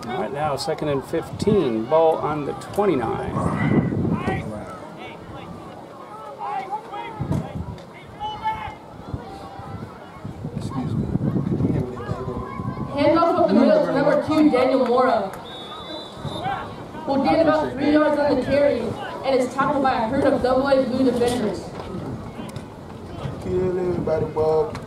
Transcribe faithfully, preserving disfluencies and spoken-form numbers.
All right, now second and fifteen. Ball on the twenty-nine. Handoff up the middle to number two, Daniel Mora. Will gain about three yards on the carry, and is tackled by a herd of double A blue defenders. Kill everybody, Bob.